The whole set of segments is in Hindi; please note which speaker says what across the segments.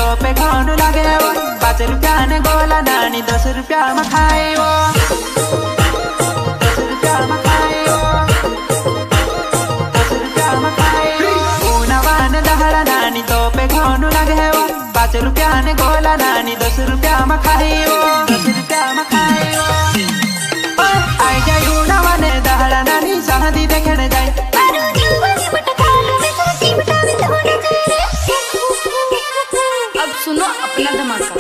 Speaker 1: पे खानु लगे वो 5 रुपया ने गोला नानी 10 रुपया में खाए वो 10 रुपया में खाए वो 10 रुपया में खाए वो ऊनावान दहरा नानी तो पे खानु लगे वो 5 रुपया ने गोला नानी 10 रुपया में खाए वो 10 रुपया में खाए वो आई जाए ऊनावान दहरा नानी शादी देखने जाए।
Speaker 2: अब सुनो अपना धमाका।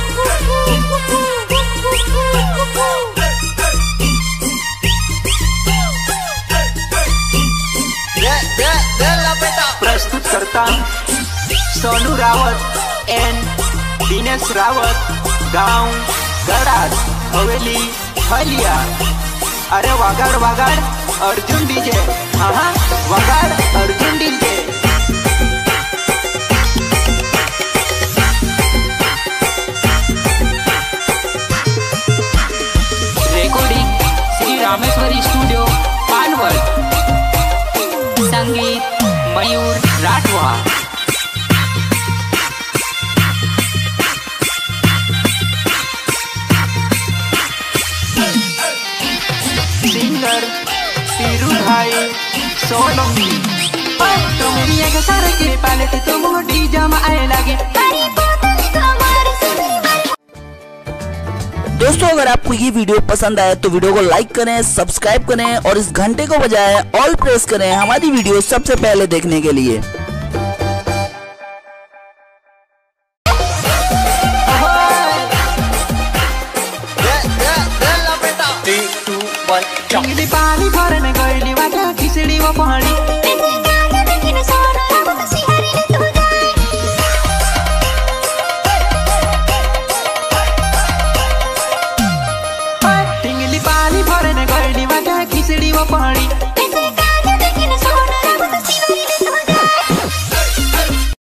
Speaker 1: प्रस्तुत करता सोनू रावत एंड दिनेश रावत, गांव गराज, हवेली हलिया। अरे वागाड़ वागाड़ अर्जुन डीजे, हाँ Vagad Arjun DJ. Recording Shri Rameshwari studio Panwal, संगीत मयूर राठवा। सिंगर पीरू भाई सोलंकी। तो मेरी एक सारे के पालेट तो मोटी जमा आए लगे।
Speaker 3: दोस्तों अगर आपको ये वीडियो पसंद आए तो वीडियो को लाइक करें, सब्सक्राइब करें और इस घंटे को बजाएं, ऑल प्रेस करें हमारी वीडियो सबसे पहले देखने के लिए।
Speaker 1: पानी भरने गईली बाटा खिचड़ी वो पानी टिंगली पानी भरने गईली बाटा खिचड़ी वो पानी।